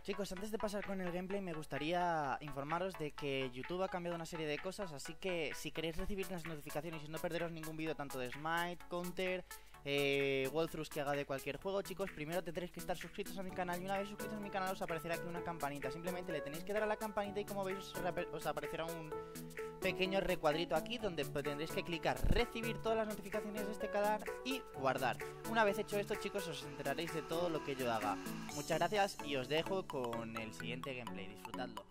Chicos, antes de pasar con el gameplay me gustaría informaros de que YouTube ha cambiado una serie de cosas, así que si queréis recibir las notificaciones y no perderos ningún vídeo tanto de Smite, Counter, walkthroughs que haga de cualquier juego, chicos, primero tendréis que estar suscritos a mi canal y una vez suscritos a mi canal os aparecerá aquí una campanita. Simplemente le tenéis que dar a la campanita y como veis os aparecerá un pequeño recuadrito aquí donde tendréis que clicar recibir todas las notificaciones de este canal y guardar. Una vez hecho esto, chicos, os enteraréis de todo lo que yo haga. Muchas gracias y os dejo con el siguiente gameplay. Disfrutadlo.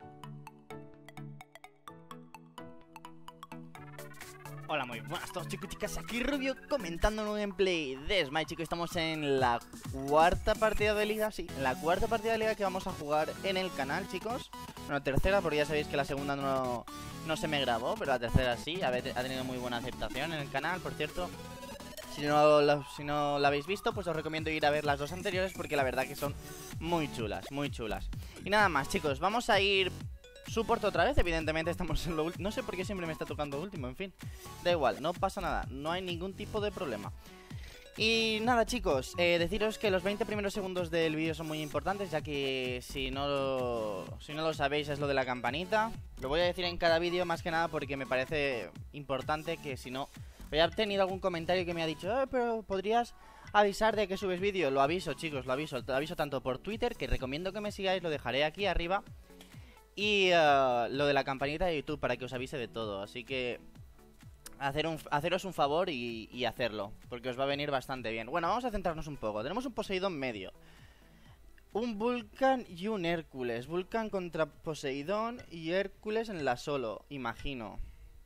Hola, muy buenas a todos, chicos y chicas, aquí Rubio comentando un gameplay de Smite. Chicos, estamos en la cuarta partida de liga, sí, en la cuarta partida de liga que vamos a jugar en el canal, chicos. Bueno, tercera, porque ya sabéis que la segunda no se me grabó, pero la tercera sí, ha tenido muy buena aceptación en el canal, por cierto. Si no la habéis visto, pues os recomiendo ir a ver las dos anteriores porque la verdad que son muy chulas, muy chulas. Y nada más, chicos, vamos a ir support otra vez, evidentemente estamos en lo último. No sé por qué siempre me está tocando último, en fin. Da igual, no pasa nada, no hay ningún tipo de problema. Y nada, chicos, deciros que los 20 primeros segundos del vídeo son muy importantes, ya que si no lo sabéis es lo de la campanita. Lo voy a decir en cada vídeo más que nada porque me parece importante que si no... He tenido algún comentario que me ha dicho pero podrías avisar de que subes vídeo. Lo aviso, chicos, lo aviso tanto por Twitter, que recomiendo que me sigáis, lo dejaré aquí arriba. Y lo de la campanita de YouTube para que os avise de todo. Así que haceros un favor y hacerlo, porque os va a venir bastante bien. Bueno, vamos a centrarnos un poco. Tenemos un Poseidón medio, un Vulcan y un Hércules. Vulcan contra Poseidón y Hércules en la solo, imagino.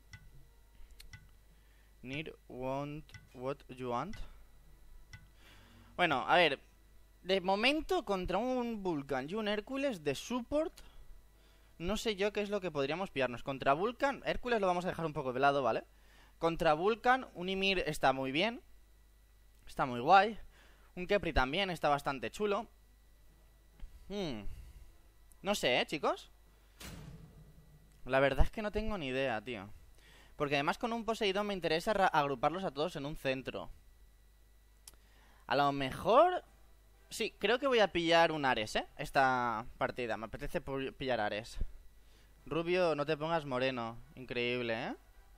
Need, want, what you want. Bueno, a ver, de momento contra un Vulcan y un Hércules de support, no sé yo qué es lo que podríamos pillarnos. Contra Vulcan, Hércules lo vamos a dejar un poco de lado, ¿vale? Contra Vulcan, un Ymir está muy bien, está muy guay. Un Khepri también está bastante chulo. No sé, chicos. La verdad es que no tengo ni idea, tío. Porque además con un Poseidón me interesa agruparlos a todos en un centro. A lo mejor... Sí, creo que voy a pillar un Ares, esta partida, me apetece pillar Ares. Rubio, no te pongas moreno. Increíble,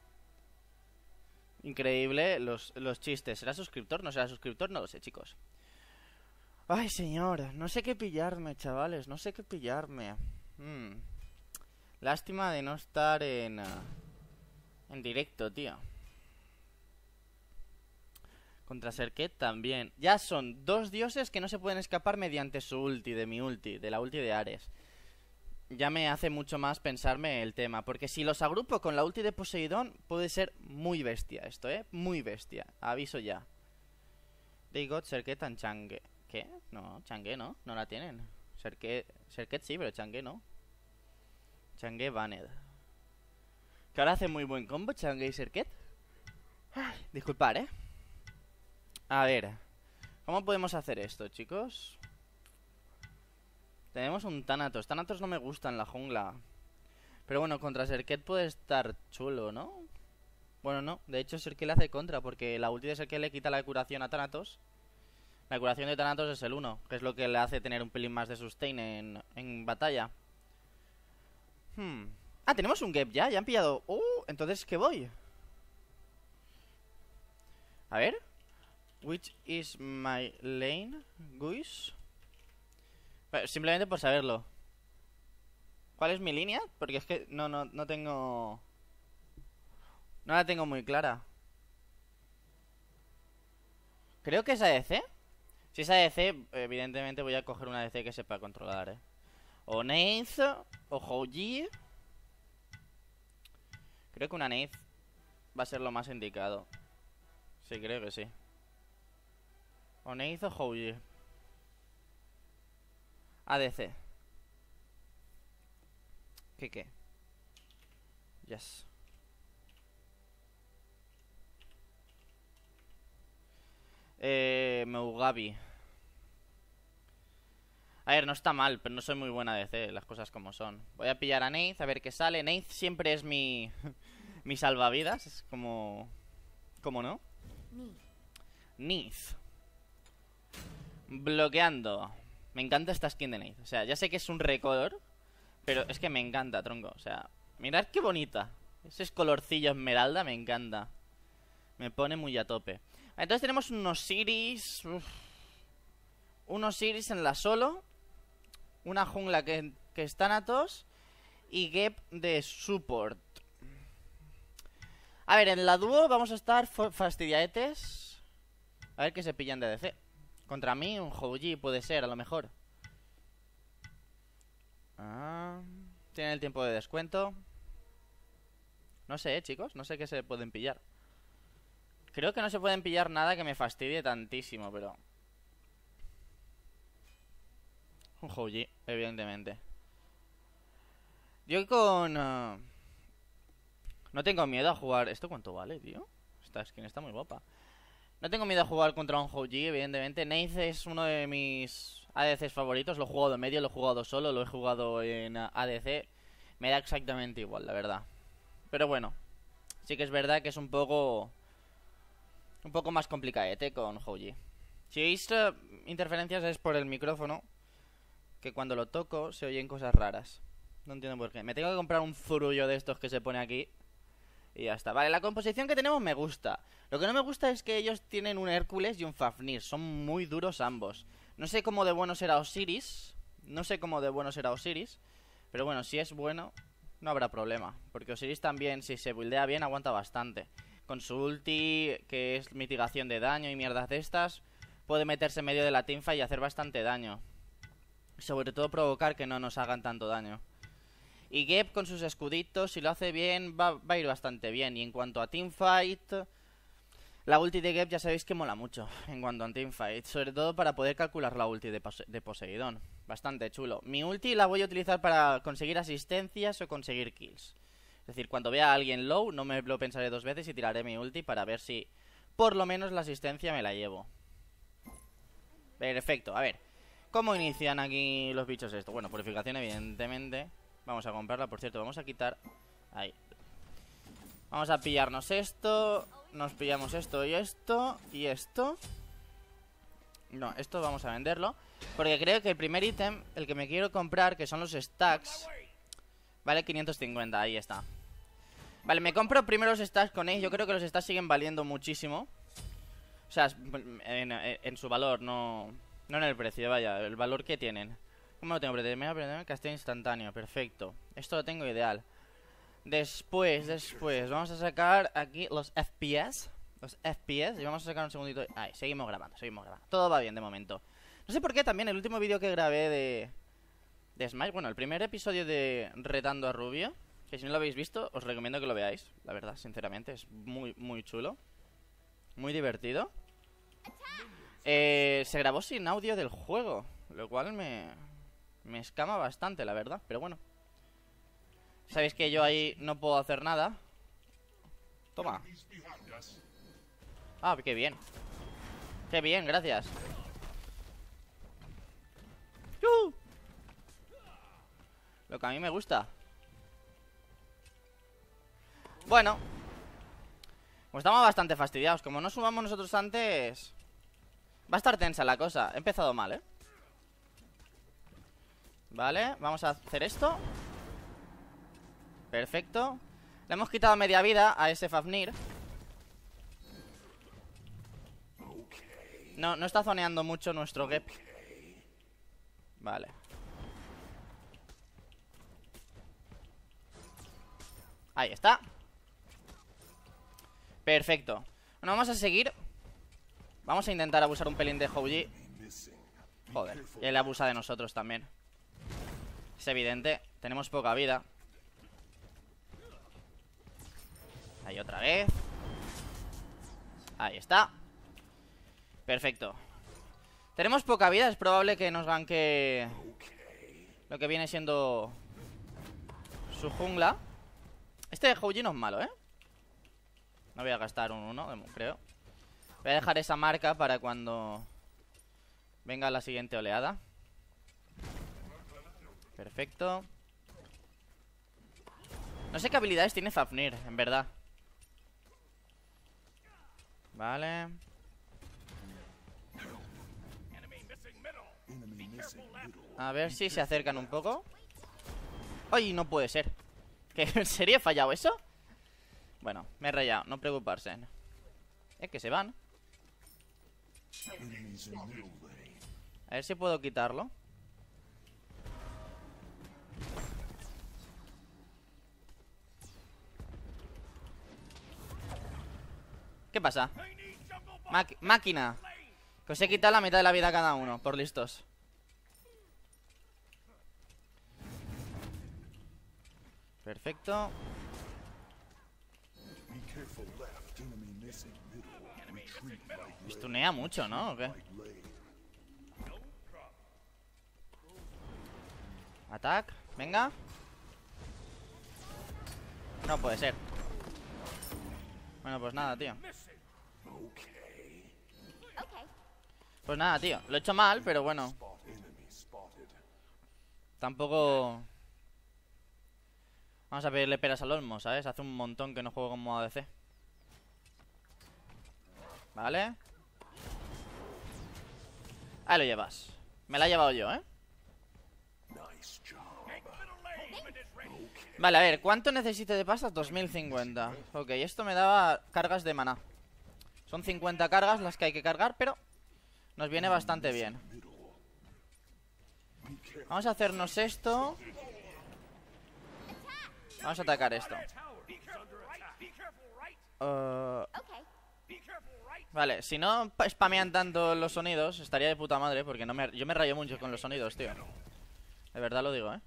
Increíble los chistes. ¿Será suscriptor? ¿No será suscriptor? No lo sé, chicos. Ay, señor, no sé qué pillarme, chavales. No sé qué pillarme. Lástima de no estar en directo, tío. Contra Serket también. Ya son dos dioses que no se pueden escapar mediante su ulti, de mi ulti, de la ulti de Ares. Ya me hace mucho más pensarme el tema, porque si los agrupo con la ulti de Poseidón puede ser muy bestia esto, muy bestia, aviso ya. They got Serket and Chang'e. ¿Qué? No, Chang'e no, no la tienen. Serket sí, pero Chang'e no. Chang'e banned. Que ahora hace muy buen combo Chang'e y Serket. Disculpar, A ver, ¿cómo podemos hacer esto, chicos? Tenemos un Thanatos. Thanatos no me gusta en la jungla. Pero bueno, contra Serket puede estar chulo, ¿no? Bueno, no. De hecho, Serket le hace contra, porque la ulti de Serket le quita la curación a Thanatos. La curación de Thanatos es el 1, que es lo que le hace tener un pelín más de sustain en batalla. Ah, tenemos un Gep ya. Ya han pillado... entonces, ¿qué voy? A ver. Which is my lane, Guys? Simplemente por saberlo. ¿Cuál es mi línea? Porque es que no tengo... No la tengo muy clara. Creo que es ADC. Si es ADC, evidentemente voy a coger una ADC que sepa controlar, O Neith, o Houji. Creo que una Neith va a ser lo más indicado. Sí, creo que sí. O Neith o Houji. ADC. ¿Qué? Yes. Meugabi. A ver, no está mal, pero no soy muy buena ADC, las cosas como son. Voy a pillar a Neith, a ver qué sale. Neith siempre es mi salvavidas, es como... ¿Cómo no? Neith. Bloqueando. Me encanta esta skin de Nate. O sea, ya sé que es un recolor, pero es que me encanta, tronco. O sea, mirad qué bonita. Ese es colorcillo esmeralda, me encanta. Me pone muy a tope. Entonces tenemos unos Siris. Unos Siris en la solo. Una jungla que es Thanatos. Y Gep de support. A ver, en la dúo vamos a estar fastidiaetes. A ver qué se pillan de DC. Contra mí, un Houji puede ser, a lo mejor. Tienen el tiempo de descuento. No sé, chicos. No sé qué se pueden pillar. Creo que no se pueden pillar nada que me fastidie tantísimo, pero... un Houji, evidentemente. Yo con... no tengo miedo a jugar... ¿Esto cuánto vale, tío? Esta skin está muy guapa. No tengo miedo a jugar contra un Houji, evidentemente. Nate es uno de mis ADCs favoritos. Lo he jugado en medio, lo he jugado solo, lo he jugado en ADC. Me da exactamente igual, la verdad. Pero bueno, sí que es verdad que es un poco más complicadete con Houji. Si oís interferencias es por el micrófono, que cuando lo toco se oyen cosas raras. No entiendo por qué. Me tengo que comprar un zurullo de estos que se pone aquí y ya está. Vale, la composición que tenemos me gusta. Lo que no me gusta es que ellos tienen un Hércules y un Fafnir. Son muy duros ambos. No sé cómo de bueno será Osiris. Pero bueno, si es bueno, no habrá problema. Porque Osiris también, si se buildea bien, aguanta bastante. Con su ulti, que es mitigación de daño y mierdas de estas, puede meterse en medio de la teamfight y hacer bastante daño. Sobre todo provocar que no nos hagan tanto daño. Y Gep con sus escuditos, si lo hace bien, va a ir bastante bien. Y en cuanto a teamfight, la ulti de Gep ya sabéis que mola mucho en cuanto a teamfight. Sobre todo para poder calcular la ulti de Poseidón. Bastante chulo. Mi ulti la voy a utilizar para conseguir asistencias o conseguir kills. Es decir, cuando vea a alguien low, no me lo pensaré dos veces y tiraré mi ulti para ver si por lo menos la asistencia me la llevo. Perfecto, a ver. ¿Cómo inician aquí los bichos esto? Bueno, purificación evidentemente. Vamos a comprarla, por cierto, vamos a quitar... ahí. Vamos a pillarnos esto. Nos pillamos esto y esto. Y esto. No, esto vamos a venderlo. Porque creo que el primer ítem, el que me quiero comprar, que son los stacks, vale 550, ahí está. Vale, me compro primero los stacks con ellos. Yo creo que los stacks siguen valiendo muchísimo. O sea, en su valor, no en el precio, vaya, el valor que tienen. ¿Cómo lo tengo? Primero casteo instantáneo, perfecto. Esto lo tengo ideal. Después, vamos a sacar aquí los FPS. Y vamos a sacar un segundito. Ahí, seguimos grabando. Todo va bien de momento. No sé por qué también el último vídeo que grabé de Smash, bueno, el primer episodio de Retando a Rubio, que si no lo habéis visto, os recomiendo que lo veáis. La verdad, sinceramente, es muy, muy chulo. Muy divertido. Se grabó sin audio del juego, lo cual me escama bastante, la verdad. Pero bueno, sabéis que yo ahí no puedo hacer nada. Toma. Ah, qué bien. Qué bien, gracias. Lo que a mí me gusta. Bueno, pues estamos bastante fastidiados. Como no subamos nosotros antes, va a estar tensa la cosa. He empezado mal, Vale, vamos a hacer esto. Perfecto. Le hemos quitado media vida a ese Fafnir. No está zoneando mucho nuestro Gep. Vale. Ahí está. Perfecto. Bueno, vamos a seguir. Vamos a intentar abusar un pelín de Houji. Joder, y él abusa de nosotros también. Es evidente, tenemos poca vida. Ahí otra vez. Ahí está. Perfecto. Tenemos poca vida, es probable que nos ganque lo que viene siendo su jungla. Este Houji no es malo, No voy a gastar un 1, creo. Voy a dejar esa marca para cuando venga la siguiente oleada. Perfecto. No sé qué habilidades tiene Fafnir, en verdad. Vale. A ver si se acercan un poco. ¡Ay, no puede ser! ¿Que en serio he fallado eso? Bueno, me he rayado, no preocuparse. Es que se van. A ver si puedo quitarlo. ¿Qué pasa? Máquina. Que os he quitado la mitad de la vida a cada uno, por listos. Perfecto. Stunea mucho, ¿no? ¿O qué? Ataque, venga. No puede ser. Bueno, pues nada, tío. Pues nada, tío. Lo he hecho mal, pero bueno. Tampoco... Vamos a pedirle peras al olmo, ¿sabes? Hace un montón que no juego como ADC. Vale. Ahí lo llevas. Me la he llevado yo, ¿eh? Vale, a ver, ¿cuánto necesito de pasta? 2050. Ok, esto me daba cargas de maná. Son 50 cargas las que hay que cargar, pero nos viene bastante bien. Vamos a hacernos esto. Vamos a atacar esto. Vale, si no spamean tanto los sonidos, estaría de puta madre, porque yo me rayo mucho con los sonidos, tío. De verdad lo digo, ¿eh?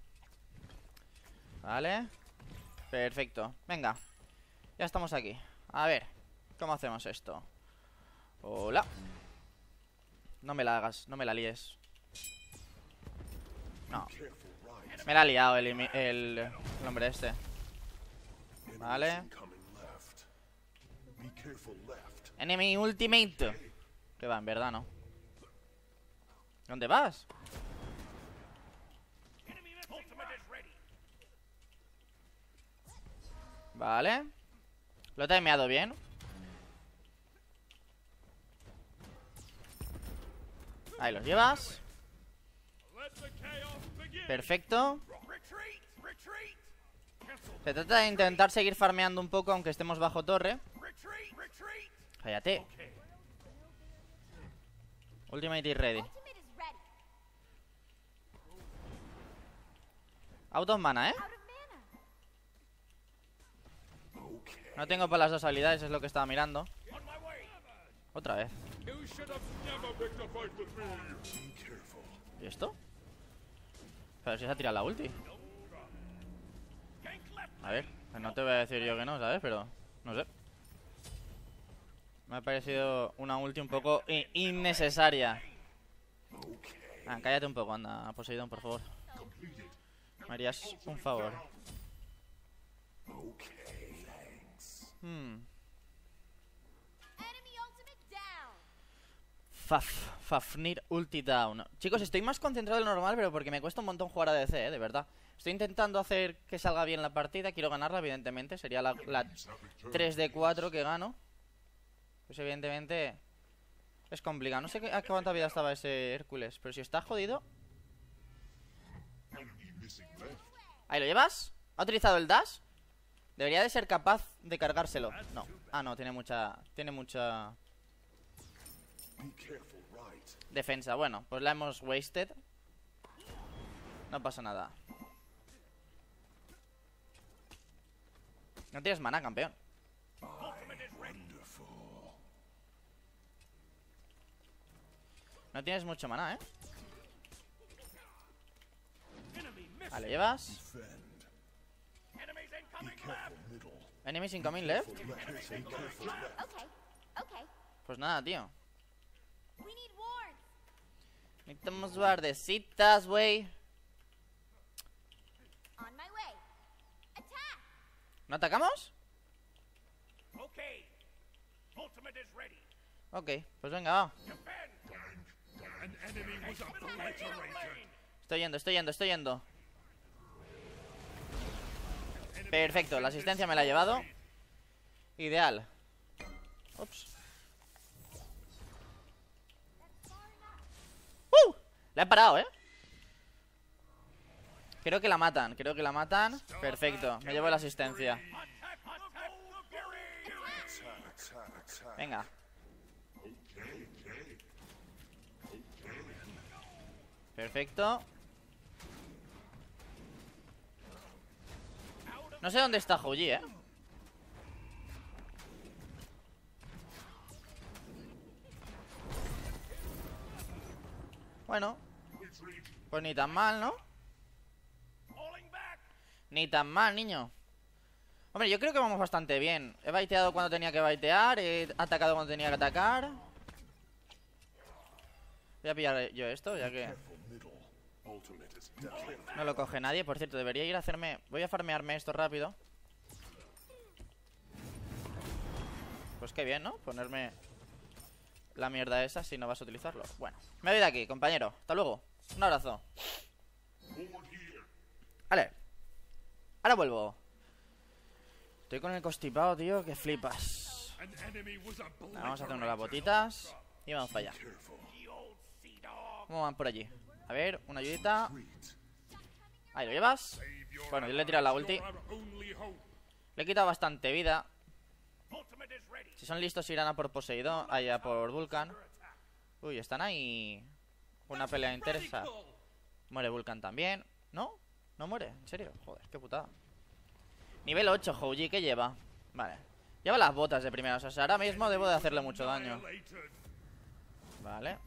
Vale. Perfecto. Venga. Ya estamos aquí. A ver, ¿cómo hacemos esto? Hola. No me la hagas, no me la líes. No. Me la ha liado el hombre este. Vale. Enemy ultimate. ¿Qué va? En verdad no. ¿Dónde vas? Vale. Lo he timeado bien. Ahí los llevas. Perfecto. Se trata de intentar seguir farmeando un poco, aunque estemos bajo torre. Cállate. Ultimate is ready. Out of mana, ¿eh? No tengo para las dos habilidades, es lo que estaba mirando. Otra vez. ¿Y esto? Pero si se ha tirado la ulti. A ver, no te voy a decir yo que no, ¿sabes? Pero, no sé. Me ha parecido una ulti un poco innecesaria. Ah, cállate un poco, anda, Poseidón, por favor. Me harías un favor. Fafnir ulti down. Chicos, estoy más concentrado de lo normal, pero porque me cuesta un montón jugar a ADC, de verdad. Estoy intentando hacer que salga bien la partida. Quiero ganarla, evidentemente. Sería la 3 de 4 que gano. Pues evidentemente es complicado. No sé a cuánta vida estaba ese Hércules, pero si está jodido. Ahí lo llevas. ¿Ha utilizado el dash? Debería de ser capaz de cargárselo. No. Ah, no, tiene mucha defensa. Bueno, pues la hemos wasted. No pasa nada. No tienes mana, campeón. No tienes mucho mana, ¿eh? Vale, llevas. Enemy 5000 left. Pues nada, tío. Necesitamos guardecitas, güey. ¿No atacamos? Ok, pues venga, va. Estoy yendo. Perfecto, la asistencia me la ha llevado. Ideal. Ups. La he parado, ¿eh? Creo que la matan, Perfecto, me llevo la asistencia. Venga. Perfecto. No sé dónde está Houji, Bueno, pues ni tan mal, ¿no? Ni tan mal, niño. Hombre, yo creo que vamos bastante bien. He baiteado cuando tenía que baitear. He atacado cuando tenía que atacar. Voy a pillar yo esto, ya que no lo coge nadie. Por cierto, debería ir a hacerme... Voy a farmearme esto rápido. Pues qué bien, ¿no? Ponerme la mierda esa si no vas a utilizarlo. Bueno, me voy de aquí, compañero. Hasta luego. Un abrazo. Vale. Ahora vuelvo. Estoy con el constipado, tío, que flipas. Vamos a hacer unas botitas y vamos para allá. ¿Cómo van por allí? A ver, una ayudita. Ahí lo llevas. Bueno, yo le he tirado la ulti. Le he quitado bastante vida. Si son listos irán a por Poseidón, allá por Vulcan. Uy, están ahí. Una pelea intensa. Muere Vulcan también. ¿No? ¿No muere? ¿En serio? Joder, qué putada. Nivel 8, Houji, ¿qué lleva? Vale. Lleva las botas de primeras. O sea, ahora mismo debo de hacerle mucho daño. Vale.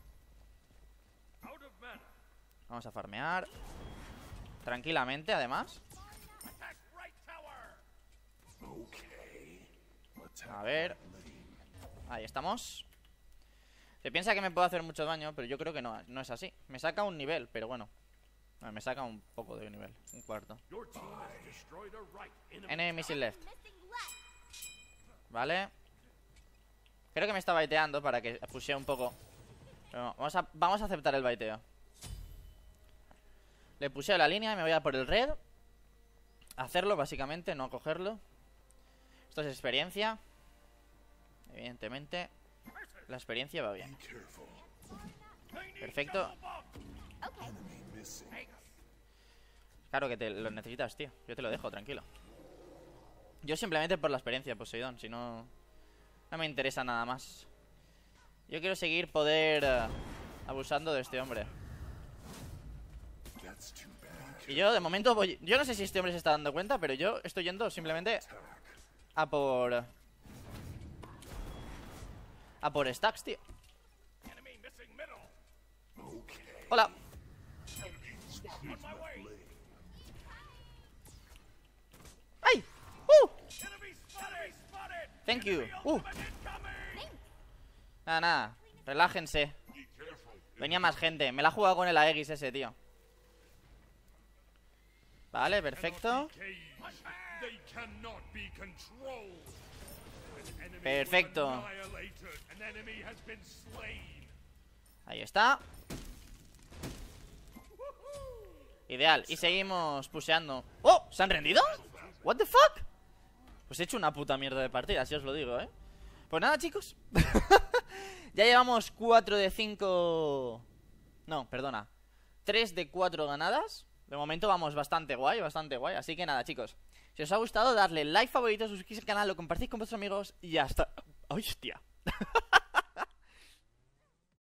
Vamos a farmear tranquilamente, además. A ver. Ahí estamos. Se piensa que me puedo hacer mucho daño, pero yo creo que no es así. Me saca un nivel, pero bueno. Me saca un poco de nivel. Un cuarto. Enemy missile left. Vale. Creo que me está baiteando para que pushee un poco. Pero vamos a aceptar el baiteo. Le pusheo la línea y me voy a por el red. Hacerlo, básicamente, no cogerlo. Esto es experiencia. Evidentemente la experiencia va bien. Perfecto. Claro que te lo necesitas, tío. Yo te lo dejo, tranquilo. Yo simplemente por la experiencia, Poseidón. Si no, no me interesa nada más. Yo quiero seguir abusando de este hombre. Y yo de momento voy... Yo no sé si este hombre se está dando cuenta, pero yo estoy yendo simplemente a por stacks, tío. Hola. ¡Ay! Thank you. Nada, nada. Relájense. Venía más gente. Me la he jugado con el Aegis ese, tío. Vale, perfecto. Perfecto. Ahí está. Ideal. Y seguimos pusheando. ¡Oh! ¿Se han rendido? ¿What the fuck? Pues he hecho una puta mierda de partida, si os lo digo, ¿eh? Pues nada, chicos. Ya llevamos 4 de 5... No, perdona, 3 de 4 ganadas. De momento vamos bastante guay, así que nada, chicos, si os ha gustado, darle like, favorito, suscribirse al canal, lo compartís con vuestros amigos y ya está. ¡Hostia!